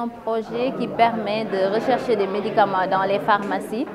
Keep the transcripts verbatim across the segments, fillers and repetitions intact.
un projet qui permet de rechercher des médicaments dans les pharmacies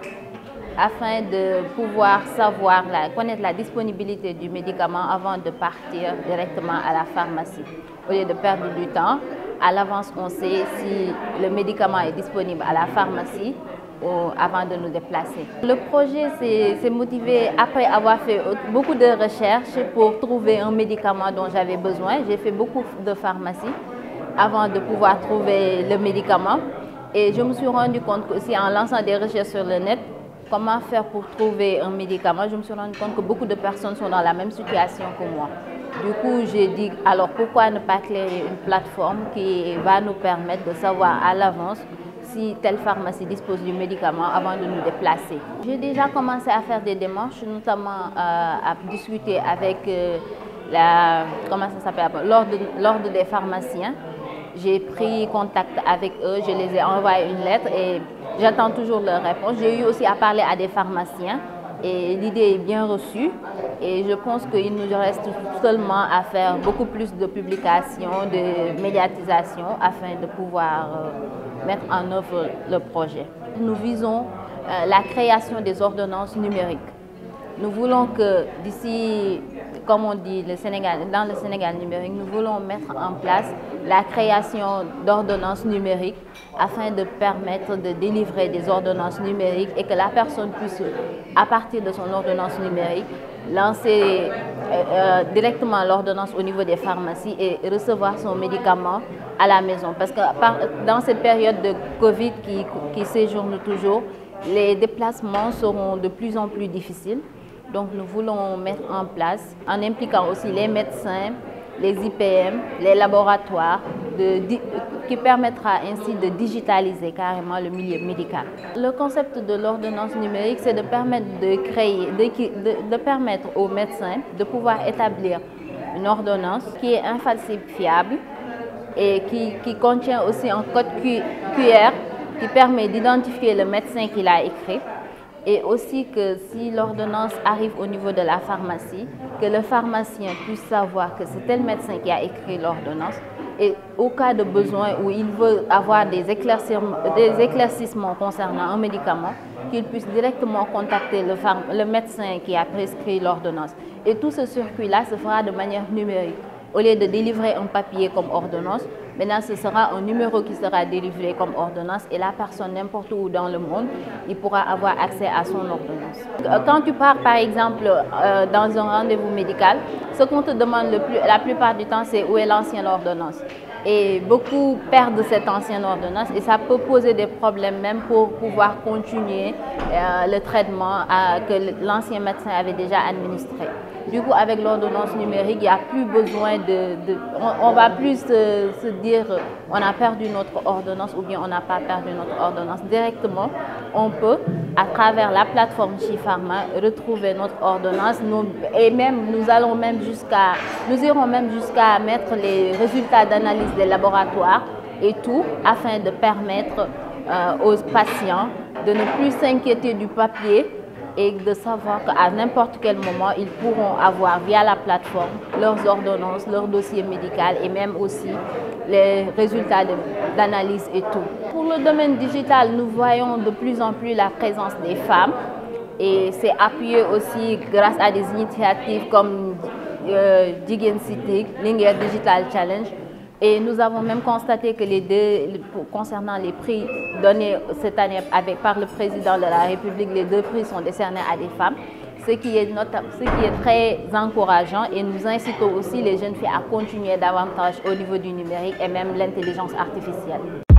afin de pouvoir savoir, la, connaître la disponibilité du médicament avant de partir directement à la pharmacie. Au lieu de perdre du temps, à l'avance on sait si le médicament est disponible à la pharmacie ou avant de nous déplacer. Le projet s'est motivé après avoir fait beaucoup de recherches pour trouver un médicament dont j'avais besoin. J'ai fait beaucoup de pharmacies avant de pouvoir trouver le médicament. Et je me suis rendu compte aussi en lançant des recherches sur le net, comment faire pour trouver un médicament, je me suis rendu compte que beaucoup de personnes sont dans la même situation que moi. Du coup, j'ai dit, alors pourquoi ne pas créer une plateforme qui va nous permettre de savoir à l'avance si telle pharmacie dispose du médicament avant de nous déplacer. J'ai déjà commencé à faire des démarches, notamment euh, à discuter avec euh, la, comment ça s'appelle, l'ordre des pharmaciens. J'ai pris contact avec eux, je les ai envoyé une lettre et j'attends toujours leur réponse. J'ai eu aussi à parler à des pharmaciens et l'idée est bien reçue. Et je pense qu'il nous reste seulement à faire beaucoup plus de publications, de médiatisation afin de pouvoir euh, mettre en œuvre le projet. Nous visons euh, la création des ordonnances numériques. Nous voulons que d'ici, comme on dit le Sénégal, dans le Sénégal numérique, nous voulons mettre en place la création d'ordonnances numériques afin de permettre de délivrer des ordonnances numériques et que la personne puisse, à partir de son ordonnance numérique, lancer euh, euh, directement l'ordonnance au niveau des pharmacies et recevoir son médicament à la maison. Parce que par, dans cette période de Covid qui, qui séjourne toujours, les déplacements seront de plus en plus difficiles. Donc nous voulons mettre en place, en impliquant aussi les médecins, les I P M, les laboratoires, de, qui permettra ainsi de digitaliser carrément le milieu médical. Le concept de l'ordonnance numérique, c'est de permettre de créer, de, de, de permettre aux médecins de pouvoir établir une ordonnance qui est infalsifiable et qui, qui contient aussi un code Q R qui permet d'identifier le médecin qui l'a écrit. Et aussi que si l'ordonnance arrive au niveau de la pharmacie, que le pharmacien puisse savoir que c'est tel médecin qui a écrit l'ordonnance et au cas de besoin où il veut avoir des éclaircissements, des éclaircissements concernant un médicament, qu'il puisse directement contacter le, le médecin qui a prescrit l'ordonnance. Et tout ce circuit-là se fera de manière numérique. Au lieu de délivrer un papier comme ordonnance, maintenant ce sera un numéro qui sera délivré comme ordonnance et la personne, n'importe où dans le monde, il pourra avoir accès à son ordonnance. Quand tu pars par exemple euh, dans un rendez-vous médical, ce qu'on te demande le plus, la plupart du temps, c'est où est l'ancienne ordonnance. Et beaucoup perdent cette ancienne ordonnance et ça peut poser des problèmes même pour pouvoir continuer euh, le traitement à, que l'ancien médecin avait déjà administré. Du coup, avec l'ordonnance numérique, il n'y a plus besoin de... de on ne va plus se, se dire on a perdu notre ordonnance ou bien on n'a pas perdu notre ordonnance. Directement, on peut, à travers la plateforme Chifarma, retrouver notre ordonnance. Nous, et même, nous allons même jusqu'à... Nous irons même jusqu'à mettre les résultats d'analyse des laboratoires et tout, afin de permettre euh, aux patients de ne plus s'inquiéter du papier et de savoir qu'à n'importe quel moment, ils pourront avoir via la plateforme leurs ordonnances, leur dossier médical et même aussi les résultats d'analyse et tout. Pour le domaine digital, nous voyons de plus en plus la présence des femmes et c'est appuyé aussi grâce à des initiatives comme euh, Jigen City, Linguère Digital Challenge. Et nous avons même constaté que les deux, concernant les prix donnés cette année avec, par le président de la République, les deux prix sont décernés à des femmes, ce qui est, notable, ce qui est très encourageant et nous incitons aussi les jeunes filles à continuer davantage au niveau du numérique et même l'intelligence artificielle.